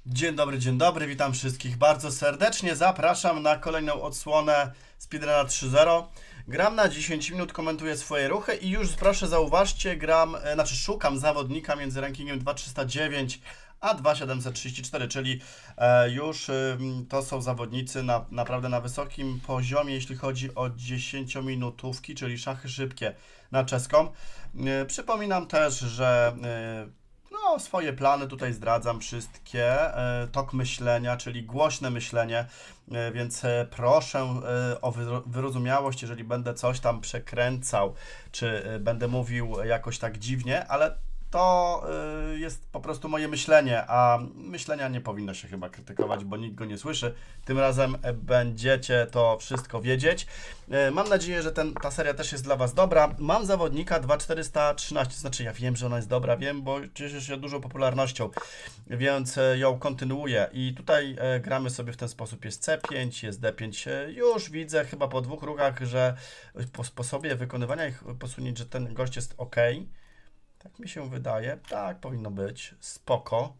Dzień dobry, witam wszystkich bardzo serdecznie. Zapraszam na kolejną odsłonę Speedruna 3.0. Gram na 10 minut, komentuję swoje ruchy i już proszę zauważcie, szukam zawodnika między rankingiem 2309 a 2734, czyli to są zawodnicy naprawdę na wysokim poziomie, jeśli chodzi o 10-minutówki, czyli szachy szybkie na czeską. Przypominam też, że swoje plany tutaj zdradzam wszystkie. Tok myślenia, czyli głośne myślenie, więc proszę o wyrozumiałość, jeżeli będę coś tam przekręcał, czy będę mówił jakoś tak dziwnie, ale to jest po prostu moje myślenie, a myślenia nie powinno się chyba krytykować, bo nikt go nie słyszy. Tym razem będziecie to wszystko wiedzieć. Mam nadzieję, że ta seria też jest dla Was dobra. Mam zawodnika 2413, znaczy ja wiem, że ona jest dobra, wiem, bo cieszy się dużą popularnością, więc ją kontynuuję. I tutaj gramy sobie w ten sposób. Jest C5, jest D5. Już widzę chyba po dwóch ruchach, że po sposobie wykonywania ich posunięć, że ten gość jest ok. Tak mi się wydaje. Tak powinno być. Spoko.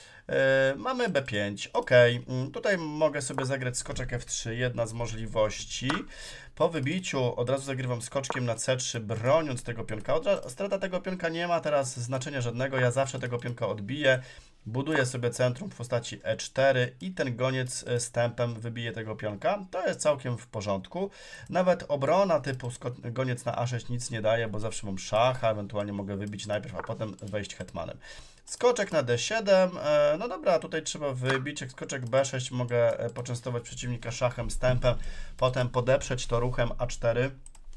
Mamy B5. Ok. Tutaj mogę sobie zagrać skoczek F3. Jedna z możliwości. Po wybiciu od razu zagrywam skoczkiem na C3, broniąc tego pionka. Strata tego pionka nie ma teraz znaczenia żadnego. Ja zawsze tego pionka odbiję. Buduję sobie centrum w postaci E4 i ten goniec z tempem wybije tego pionka. To jest całkiem w porządku. Nawet obrona typu goniec na A6 nic nie daje, bo zawsze mam szacha, ewentualnie mogę wybić najpierw, a potem wejść hetmanem. Skoczek na D7, no dobra, tutaj trzeba wybić. Jak skoczek B6 mogę poczęstować przeciwnika szachem z tempem, potem podeprzeć to ruchem A4.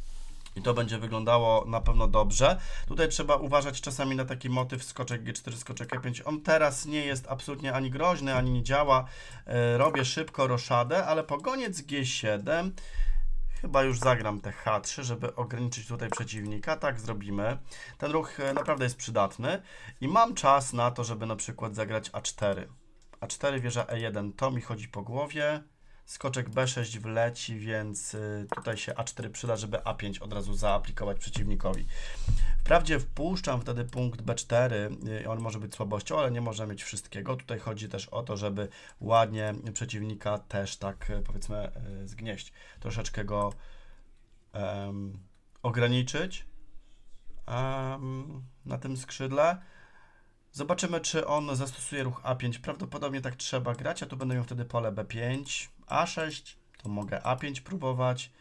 I to będzie wyglądało na pewno dobrze. Tutaj trzeba uważać czasami na taki motyw skoczek G4, skoczek E5. On teraz nie jest absolutnie ani groźny, ani nie działa. Robię szybko roszadę, ale po goniec G7 chyba już zagram te H3, żeby ograniczyć tutaj przeciwnika. Tak zrobimy. Ten ruch naprawdę jest przydatny. I mam czas na to, żeby na przykład zagrać A4. A4, wieża E1, to mi chodzi po głowie. Skoczek B6 wleci, więc tutaj się A4 przyda, żeby A5 od razu zaaplikować przeciwnikowi. Wprawdzie wpuszczam wtedy punkt B4, on może być słabością, ale nie może mieć wszystkiego. Tutaj chodzi też o to, żeby ładnie przeciwnika też tak powiedzmy zgnieść. Troszeczkę go ograniczyć na tym skrzydle. Zobaczymy, czy on zastosuje ruch A5. Prawdopodobnie tak trzeba grać. Ja tu będę miał wtedy pole B5, A6, to mogę A5 próbować.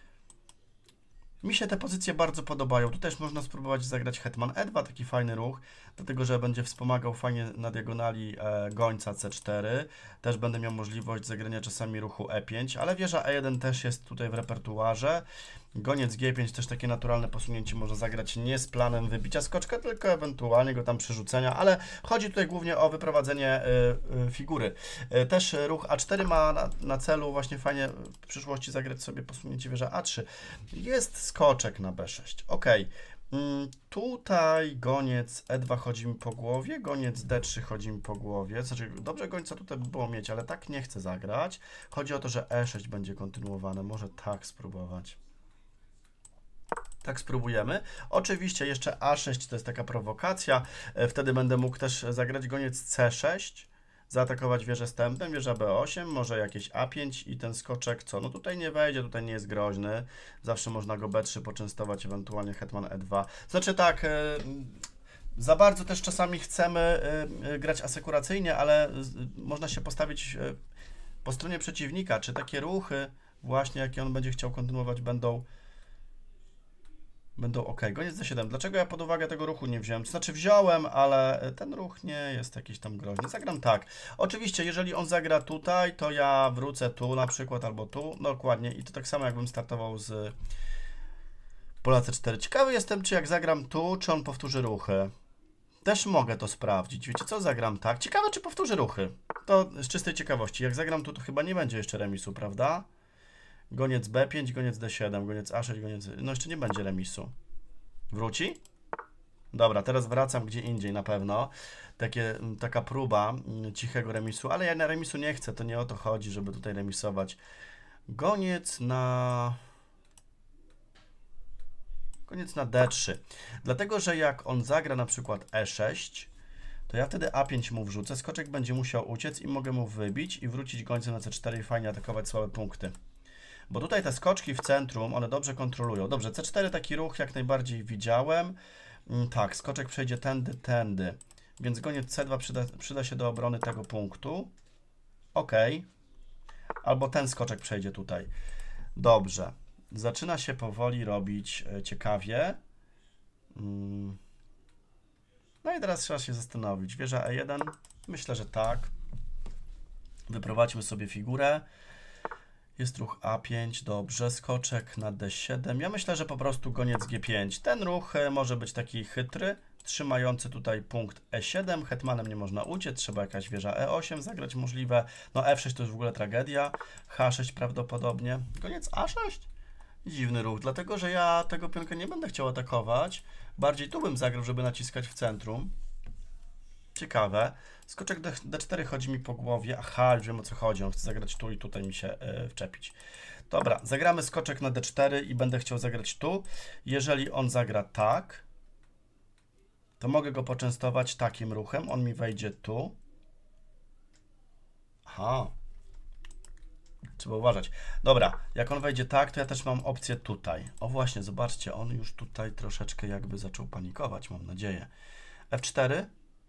Mi się te pozycje bardzo podobają. Tu też można spróbować zagrać hetman E2, taki fajny ruch, dlatego że będzie wspomagał fajnie na diagonali gońca C4. Też będę miał możliwość zagrania czasami ruchu E5, ale wieża E1 też jest tutaj w repertuarze. Goniec G5 też takie naturalne posunięcie można zagrać nie z planem wybicia skoczka, tylko ewentualnie go tam przerzucenia, ale chodzi tutaj głównie o wyprowadzenie figury. Też ruch A4 ma na celu właśnie fajnie w przyszłości zagrać sobie posunięcie wieża A3. Jest skoczek na B6. Ok. Tutaj goniec E2 chodzi mi po głowie, goniec D3 chodzi mi po głowie. Znaczy, dobrze gońca tutaj by było mieć, ale tak nie chcę zagrać. Chodzi o to, że E6 będzie kontynuowane. Może tak spróbować. Tak spróbujemy. Oczywiście jeszcze A6 to jest taka prowokacja. Wtedy będę mógł też zagrać goniec C6, zaatakować wieżę z tempem, wieża B8, może jakieś A5 i ten skoczek co? No tutaj nie wejdzie, tutaj nie jest groźny. Zawsze można go B3 poczęstować, ewentualnie hetman E2. Znaczy tak, za bardzo też czasami chcemy grać asekuracyjnie, ale można się postawić po stronie przeciwnika. Czy takie ruchy właśnie, jakie on będzie chciał kontynuować, będą ok. Goniec D7. Dlaczego ja pod uwagę tego ruchu nie wziąłem? To znaczy wziąłem, ale ten ruch nie jest jakiś tam groźny. Zagram tak. Oczywiście, jeżeli on zagra tutaj, to ja wrócę tu na przykład, albo tu. Dokładnie. I to tak samo jakbym startował z pola C4. Ciekawy jestem, czy jak zagram tu, czy on powtórzy ruchy. Też mogę to sprawdzić. Wiecie co? Zagram tak. Ciekawe, czy powtórzy ruchy. To z czystej ciekawości. Jak zagram tu, to chyba nie będzie jeszcze remisu, prawda? Goniec B5, goniec D7, goniec A6, goniec... No jeszcze nie będzie remisu. Wróci? Dobra, teraz wracam gdzie indziej na pewno. Taka próba cichego remisu, ale ja na remisu nie chcę, to nie o to chodzi, żeby tutaj remisować. Goniec na D3. Dlatego, że jak on zagra na przykład E6, to ja wtedy A5 mu wrzucę, skoczek będzie musiał uciec i mogę mu wybić i wrócić gońcem na C4 i fajnie atakować słabe punkty. Bo tutaj te skoczki w centrum, one dobrze kontrolują. Dobrze, C4 taki ruch jak najbardziej widziałem. Tak, skoczek przejdzie tędy. Więc goniec C2 przyda się do obrony tego punktu. Ok. Albo ten skoczek przejdzie tutaj. Dobrze. Zaczyna się powoli robić ciekawie. No i teraz trzeba się zastanowić. Wieża E1? Myślę, że tak. Wyprowadźmy sobie figurę. Jest ruch A5, dobrze. Skoczek na D7. Ja myślę, że po prostu goniec G5. Ten ruch może być taki chytry, trzymający tutaj punkt E7. Hetmanem nie można uciec, trzeba jakaś wieża E8 zagrać możliwe. No F6 to już w ogóle tragedia. H6 prawdopodobnie. Goniec A6? Dziwny ruch, dlatego że ja tego pionka nie będę chciał atakować. Bardziej tu bym zagrał, żeby naciskać w centrum. Ciekawe. Skoczek D4 chodzi mi po głowie. Aha, już wiem o co chodzi. On chce zagrać tu i tutaj mi się wczepić. Dobra, zagramy skoczek na D4 i będę chciał zagrać tu. Jeżeli on zagra tak, to mogę go poczęstować takim ruchem. On mi wejdzie tu. Aha. Trzeba uważać. Dobra, jak on wejdzie tak, to ja też mam opcję tutaj. O właśnie, zobaczcie, on już tutaj troszeczkę jakby zaczął panikować, mam nadzieję. F4.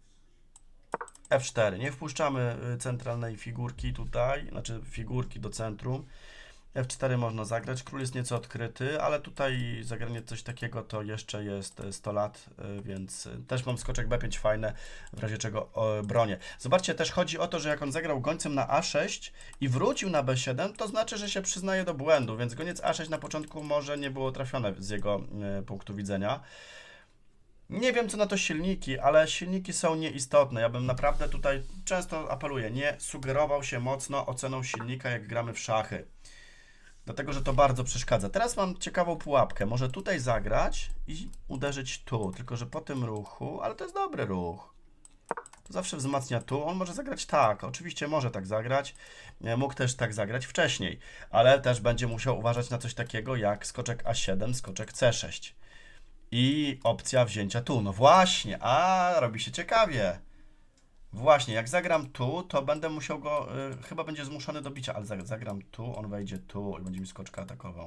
F4. Nie wpuszczamy centralnej figurki tutaj, znaczy figurki do centrum. F4 można zagrać. Król jest nieco odkryty, ale tutaj zagranie coś takiego to jeszcze jest 100 lat, więc też mam skoczek B5 fajne, w razie czego bronię. Zobaczcie, też chodzi o to, że jak on zagrał gońcem na A6 i wrócił na B7, to znaczy, że się przyznaje do błędu, więc goniec A6 na początku może nie było trafione z jego punktu widzenia. Nie wiem, co na to silniki, ale silniki są nieistotne. Ja bym naprawdę tutaj często apeluję, nie sugerował się mocno oceną silnika, jak gramy w szachy. Dlatego, że to bardzo przeszkadza. Teraz mam ciekawą pułapkę. Może tutaj zagrać i uderzyć tu. Tylko, że po tym ruchu, ale to jest dobry ruch. To zawsze wzmacnia tu. On może zagrać tak. Oczywiście może tak zagrać. Mógł też tak zagrać wcześniej. Ale też będzie musiał uważać na coś takiego jak skoczek A7, skoczek C6. I opcja wzięcia tu. No właśnie. A, robi się ciekawie. Właśnie, jak zagram tu, to będę musiał go, chyba będzie zmuszony do bicia, ale zagram tu, on wejdzie tu i będzie mi skoczka atakował.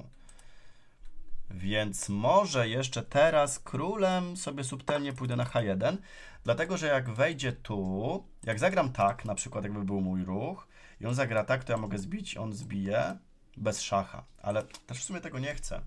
Więc może jeszcze teraz królem sobie subtelnie pójdę na H1, dlatego że jak wejdzie tu, jak zagram tak, na przykład jakby był mój ruch i on zagra tak, to ja mogę zbić, on zbije bez szacha, ale też w sumie tego nie chcę.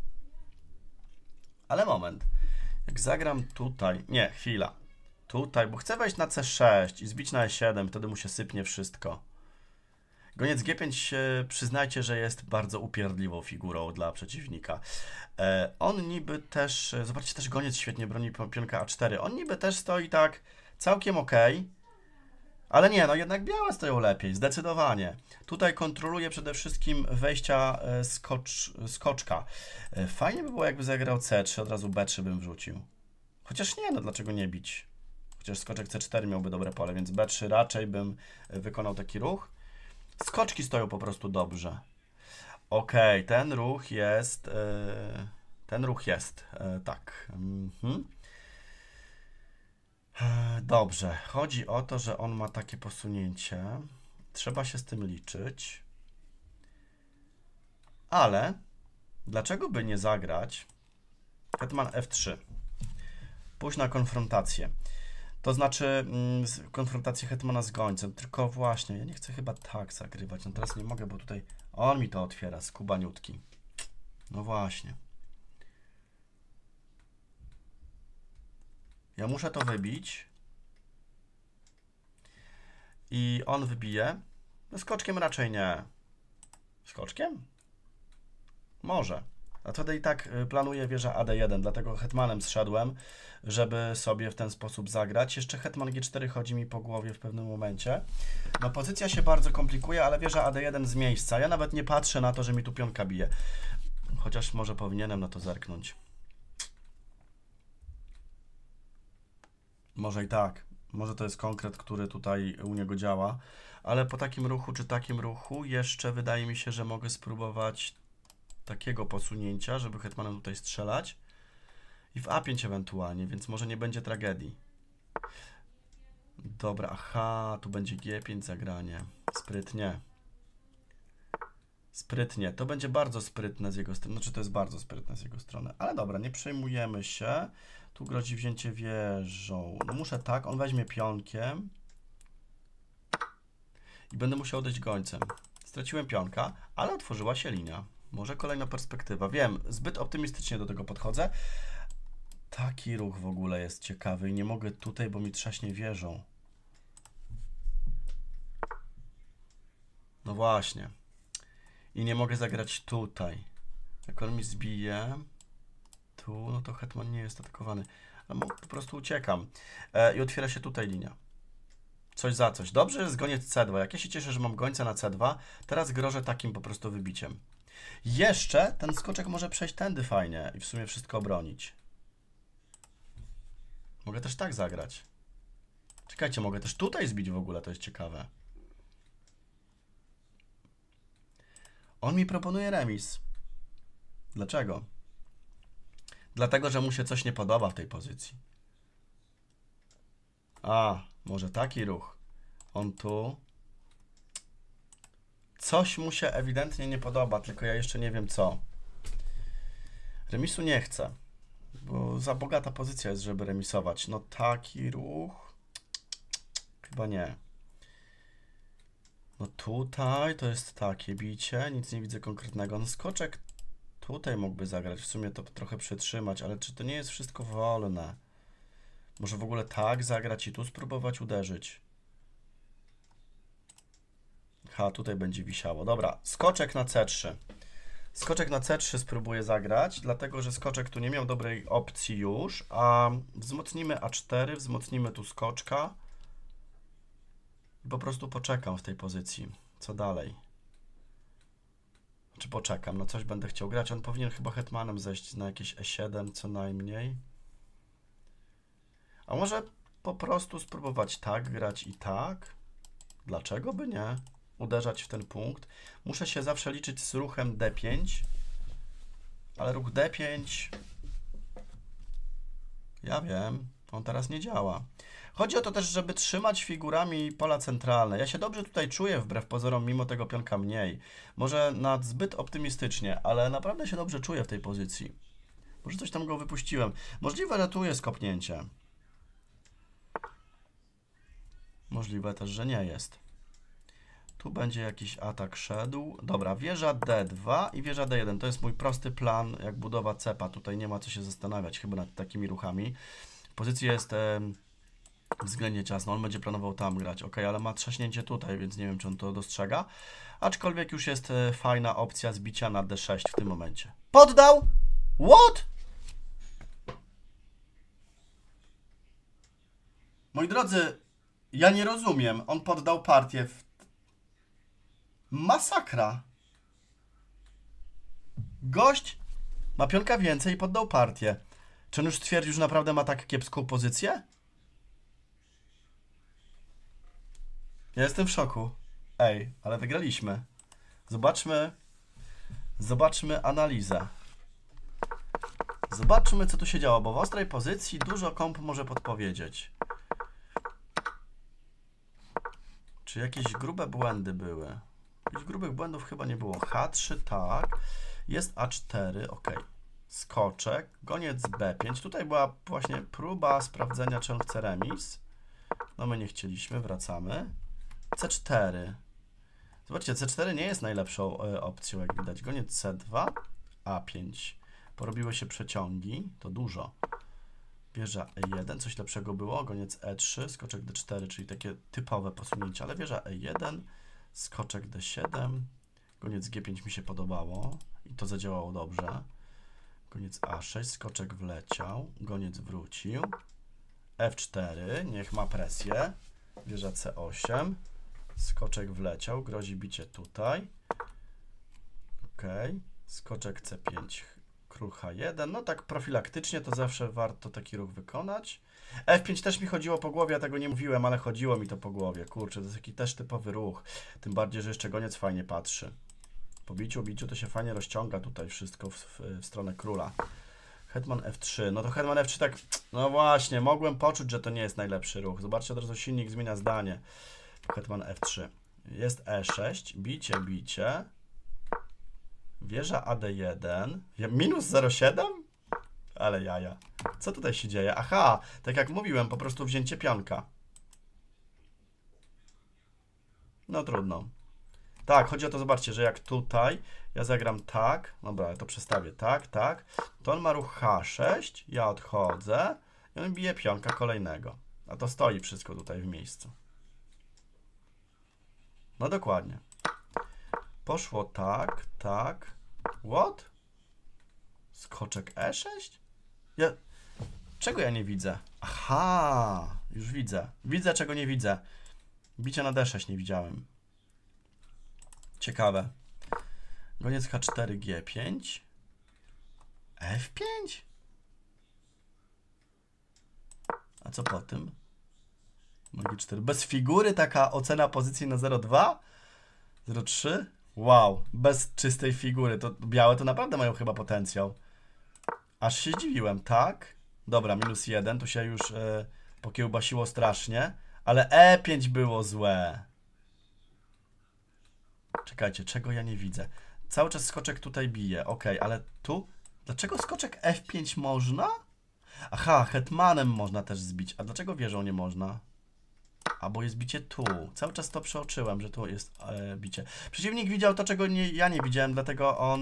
Ale moment, jak zagram tutaj, nie, chwila. Tutaj, bo chcę wejść na C6 i zbić na E7, wtedy mu się sypnie wszystko. Goniec G5, przyznajcie, że jest bardzo upierdliwą figurą dla przeciwnika. On niby też, zobaczcie, też goniec świetnie broni pionka A4. On niby też stoi tak całkiem ok, ale nie, no jednak białe stoją lepiej, zdecydowanie. Tutaj kontroluje przede wszystkim wejścia skoczka. Fajnie by było, jakby zagrał C3, od razu B3 bym wrzucił. Chociaż nie, no dlaczego nie bić? Chociaż skoczek C4 miałby dobre pole, więc B3 raczej bym wykonał taki ruch. Skoczki stoją po prostu dobrze. Ok, ten ruch jest... tak. Dobrze, chodzi o to, że on ma takie posunięcie. Trzeba się z tym liczyć. Ale dlaczego by nie zagrać hetman F3? Pójść na konfrontację. To znaczy konfrontację hetmana z gońcem. Tylko właśnie, ja nie chcę chyba tak zagrywać. No teraz nie mogę, bo tutaj on mi to otwiera, skubaniutki. No właśnie. Ja muszę to wybić. I on wybije. No skoczkiem raczej nie. Skoczkiem? Może. A wtedy i tak planuję wieża AD1, dlatego hetmanem zszedłem, żeby sobie w ten sposób zagrać. Jeszcze hetman G4 chodzi mi po głowie w pewnym momencie. No pozycja się bardzo komplikuje, ale wieża AD1 z miejsca. Ja nawet nie patrzę na to, że mi tu pionka bije. Chociaż może powinienem na to zerknąć. Może i tak. Może to jest konkret, który tutaj u niego działa. Ale po takim ruchu czy takim ruchu jeszcze wydaje mi się, że mogę spróbować takiego posunięcia, żeby hetmanem tutaj strzelać i w A5 ewentualnie, więc może nie będzie tragedii. Dobra, aha, tu będzie G5 zagranie. Sprytnie. Sprytnie. To będzie bardzo sprytne z jego strony. Znaczy, to jest bardzo sprytne z jego strony. Ale dobra, nie przejmujemy się. Tu grozi wzięcie wieżą. No muszę tak, on weźmie pionkiem. I będę musiał odejść gońcem. Straciłem pionka, ale otworzyła się linia. Może kolejna perspektywa. Wiem, zbyt optymistycznie do tego podchodzę. Taki ruch w ogóle jest ciekawy i nie mogę tutaj, bo mi trzaśnie wieżą. No właśnie. I nie mogę zagrać tutaj. Jak on mi zbije tu, no to hetman nie jest atakowany. No, po prostu uciekam. I otwiera się tutaj linia. Coś za coś. Dobrze jest goniec C2. Jak ja się cieszę, że mam gońca na C2, teraz grożę takim po prostu wybiciem. Jeszcze ten skoczek może przejść tędy fajnie i w sumie wszystko obronić. Mogę też tak zagrać. Czekajcie, mogę też tutaj zbić w ogóle, to jest ciekawe. On mi proponuje remis. Dlaczego? Dlatego, że mu się coś nie podoba w tej pozycji. A, może taki ruch. On tu. Coś mu się ewidentnie nie podoba, tylko ja jeszcze nie wiem co. Remisu nie chcę, bo za bogata pozycja jest, żeby remisować. No taki ruch. Chyba nie. No tutaj to jest takie bicie, nic nie widzę konkretnego. No skoczek tutaj mógłby zagrać, w sumie to trochę przytrzymać, ale czy to nie jest wszystko wolne? Może w ogóle tak zagrać i tu spróbować uderzyć. Ha, tutaj będzie wisiało. Dobra, skoczek na C3. Skoczek na C3 spróbuję zagrać, dlatego że skoczek tu nie miał dobrej opcji już, a wzmocnimy A4, wzmocnimy tu skoczka. I po prostu poczekam w tej pozycji. Co dalej? Czy poczekam? No coś będę chciał grać. On powinien chyba hetmanem zejść na jakieś E7 co najmniej. A może po prostu spróbować tak grać i tak? Dlaczego by nie? Uderzać w ten punkt. Muszę się zawsze liczyć z ruchem D5. Ale ruch D5... Ja wiem, on teraz nie działa. Chodzi o to też, żeby trzymać figurami pola centralne. Ja się dobrze tutaj czuję, wbrew pozorom, mimo tego pionka mniej. Może zbyt optymistycznie, ale naprawdę się dobrze czuję w tej pozycji. Może coś tam go wypuściłem. Możliwe, że tu jest kopnięcie. Możliwe też, że nie jest. Tu będzie jakiś atak szedł. Dobra, wieża D2 i wieża D1. To jest mój prosty plan, jak budowa cepa. Tutaj nie ma co się zastanawiać chyba nad takimi ruchami. Pozycja jest względnie ciasna. On będzie planował tam grać. Ok, ale ma trzaśnięcie tutaj, więc nie wiem, czy on to dostrzega. Aczkolwiek już jest fajna opcja zbicia na D6 w tym momencie. Poddał! What? Moi drodzy, ja nie rozumiem. On poddał partię w... Masakra. Gość ma pionka więcej i poddał partię. Czy on już stwierdził, że naprawdę ma tak kiepską pozycję? Ja jestem w szoku. Ej, ale wygraliśmy. Zobaczmy analizę. Zobaczmy, co tu się działo, bo w ostrej pozycji dużo komp może podpowiedzieć. Czy jakieś grube błędy były? Jakichś grubych błędów chyba nie było. H3, tak. Jest A4, ok. Skoczek, goniec B5. Tutaj była właśnie próba sprawdzenia, czy on chce remis. No my nie chcieliśmy, wracamy. C4. Zobaczcie, C4 nie jest najlepszą opcją, jak widać. Goniec C2, A5. Porobiły się przeciągi, to dużo. Wieża E1, coś lepszego było. Goniec E3, skoczek D4, czyli takie typowe posunięcia, ale wieża E1, skoczek D7, goniec G5 mi się podobało i to zadziałało dobrze. Goniec A6, skoczek wleciał, goniec wrócił. F4, niech ma presję. Wieża C8, skoczek wleciał, grozi bicie tutaj. Ok, skoczek C5, król H1, no tak profilaktycznie to zawsze warto taki ruch wykonać. F5 też mi chodziło po głowie, ja tego nie mówiłem, ale chodziło mi to po głowie. Kurczę, to jest taki też typowy ruch. Tym bardziej, że jeszcze goniec fajnie patrzy. Po biciu to się fajnie rozciąga tutaj wszystko w stronę króla. Hetman F3. No to Hetman F3 tak... No właśnie, mogłem poczuć, że to nie jest najlepszy ruch. Zobaczcie, od razu silnik zmienia zdanie. Hetman F3. Jest E6. Bicie, bicie. Wieża AD1. Minus 0,7? Ale jaja. Co tutaj się dzieje? Aha, tak jak mówiłem, po prostu wzięcie pionka. No trudno. Tak, chodzi o to, zobaczcie, że jak tutaj ja zagram tak, dobra, ja to przestawię tak, tak, to on ma ruch H6, ja odchodzę i on bije pionka kolejnego. A to stoi wszystko tutaj w miejscu. No dokładnie. Poszło tak, tak. What? Skoczek E6? Czego ja nie widzę? Aha, już widzę. Widzę, czego nie widzę. Bicia na D6 nie widziałem. Ciekawe. Goniec H4, G5. F5? A co po tym? G4. Bez figury taka ocena pozycji na 0,2? 0,3? Wow, bez czystej figury. To białe to naprawdę mają chyba potencjał. Aż się zdziwiłem, tak? Dobra, -1. Tu się już pokiełbasiło strasznie. Ale E5 było złe. Czekajcie, czego ja nie widzę? Cały czas skoczek tutaj bije. Ok, ale tu? Dlaczego skoczek F5 można? Aha, hetmanem można też zbić. A dlaczego wieżą nie można? A bo jest bicie tu. Cały czas to przeoczyłem, że tu jest bicie. Przeciwnik widział to, czego ja nie widziałem, dlatego on...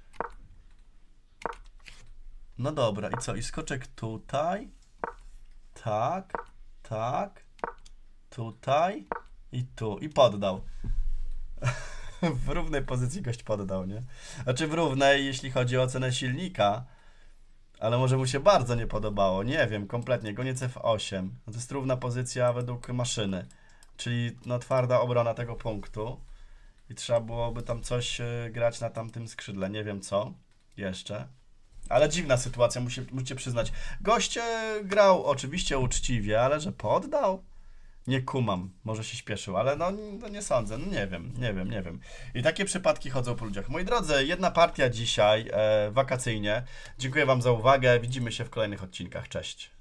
No dobra, i co? I skoczek tutaj. Tak, tak. Tutaj i tu. I poddał. W równej pozycji gość poddał, nie? Znaczy w równej, jeśli chodzi o ocenę silnika. Ale może mu się bardzo nie podobało. Nie wiem, kompletnie. Goniec F8. No to jest równa pozycja według maszyny. Czyli no twarda obrona tego punktu. I trzeba byłoby tam coś grać na tamtym skrzydle. Nie wiem co. Jeszcze. Ale dziwna sytuacja, musicie przyznać. Gość grał oczywiście uczciwie, ale że poddał? Nie kumam, może się śpieszył, ale no nie sądzę, no nie wiem. I takie przypadki chodzą po ludziach. Moi drodzy, jedna partia dzisiaj, wakacyjnie. Dziękuję Wam za uwagę, widzimy się w kolejnych odcinkach, cześć.